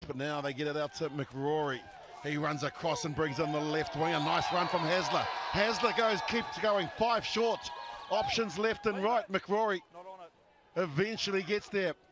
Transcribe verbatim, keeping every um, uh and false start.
but now they get it out to McRory. He runs across and brings in the left wing. A nice run from Hasler. Hasler goes, keeps going, five short. Options left and right. McRory eventually gets there.